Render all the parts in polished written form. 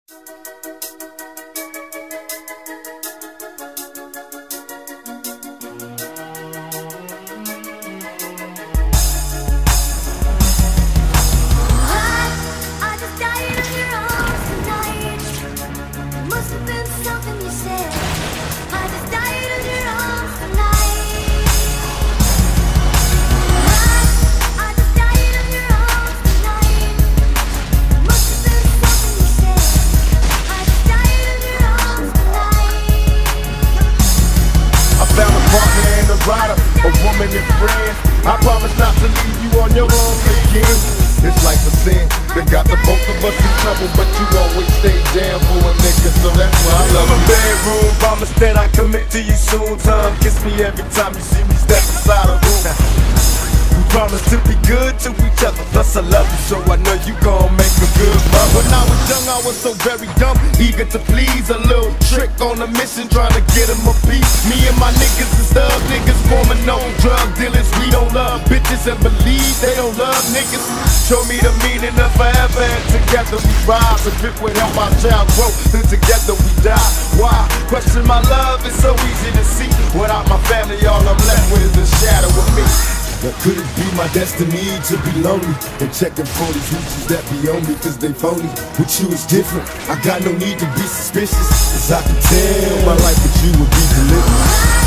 A woman and friends, I promise not to leave you on your own again. It's like a sin that got the both of us in trouble, but you always stay down for a nigga, so that's why I love you. Bedroom promise that I commit to you soon. Time kiss me every time you see me step inside a room. We promise to be good to each other, plus I love you, so I know you gon' make a good mom. When I was young, I was so very dumb, eager to please. A little trick on a mission, trying to get him a piece. Me and my niggas is thug niggas, forming no drug dealers. We don't love bitches and believe they don't love niggas. Show me the meaning of forever, and together we rise. If it would help our child grow, then together we die. Why? Question my love, it's so easy to see. Without my family, all I'm left with is a shadow of me. Now could it be my destiny to be lonely and checking for these hoochies that be on me cause they phony? With you it's different, I got no need to be suspicious, cause I can tell my life with you would be deliberate.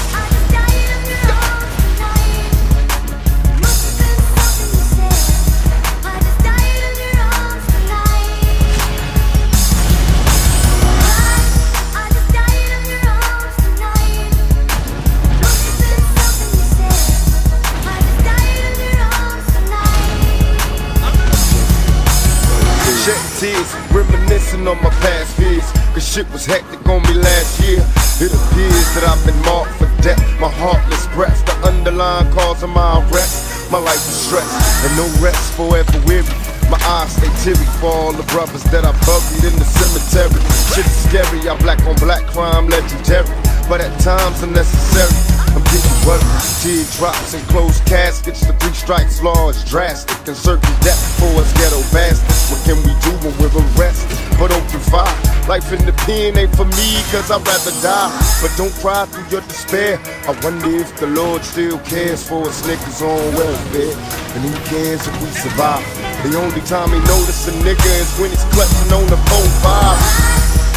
Tears, reminiscing on my past fears, cause shit was hectic on me last year. It appears that I've been marked for death. My heartless breath, the underlying cause of my arrest. My life is stressed and no rest, forever weary. My eyes stay teary for all the brothers that I buried in the cemetery. Shit's scary, I'm black on black crime, legendary, but at times unnecessary. I'm getting worried, teardrops and closed caskets. The 3 strikes law is drastic, and certain death for us ghetto bastards. What can we do when we're arrested? But open fire, life in the pen ain't for me, cause I'd rather die. But don't cry through your despair. I wonder if the Lord still cares for us niggas on welfare. And who cares if we survive? The only time he notice a nigga is when he's clutching on the 4-5.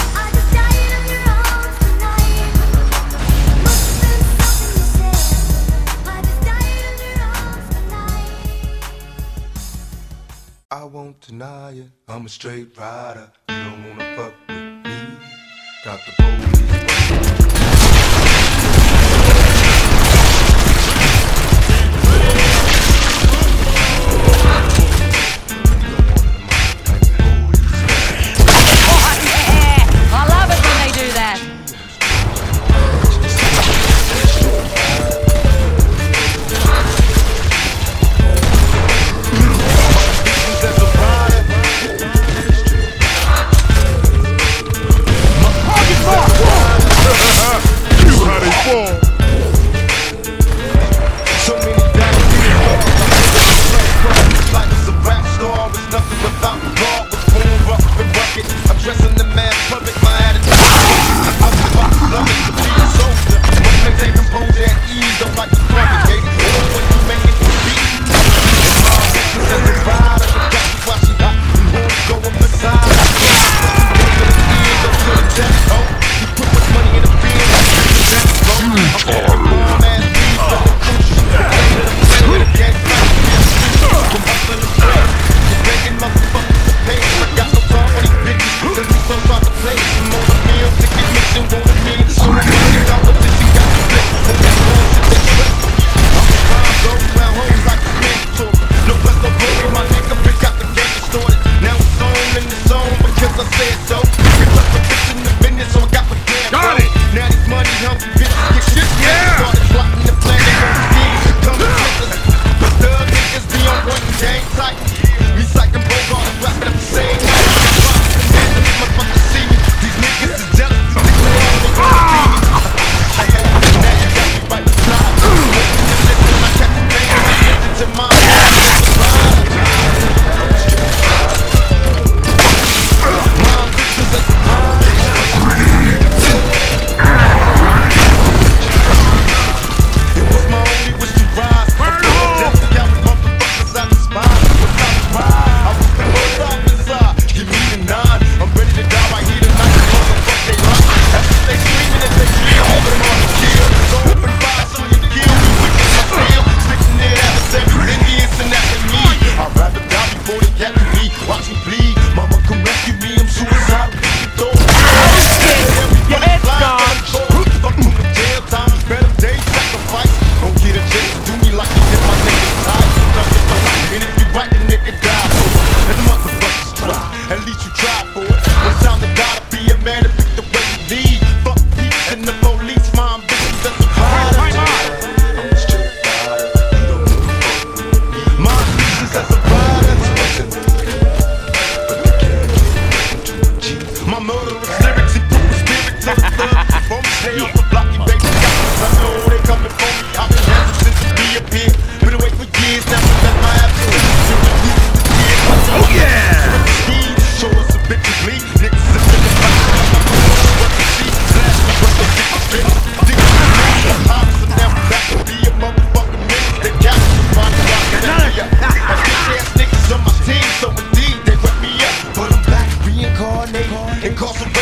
I won't deny it, I'm a straight rider. You don't wanna fuck with me. Got the police. suicide. Your head's gone. Fuck from the jail time, better days, sacrifice. Don't get a chance to do me like you did my nigga tied. And if you right, the nigga die for it. And the motherfuckers try, at least you try for it. When it's time to die to be a man to pick the way you lead. Fuck peace and the police, my ambitions that's the pride. My ambitions that's the pride. My murderous lyrics improve the spirits of the thug. Before me stay off the block, you baby got I know they coming for me. I've been hesitant to be up here. Been away for years now, but that's my absence. Oh yeah! Show us some bitches bleed. Niggas is in the fight. What the sheet, last one, what the bitch spin. Niggas is in the house, and now I'm back to be a motherfucking nigga. They got me to find the rock and area. I bitch ass niggas on my team, so indeed they wet me up. But I'm back reincarnated and cause some